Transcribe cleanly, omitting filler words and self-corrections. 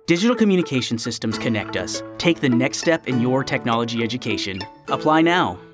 Digital communication systems connect us. Take the next step in your technology education. Apply now.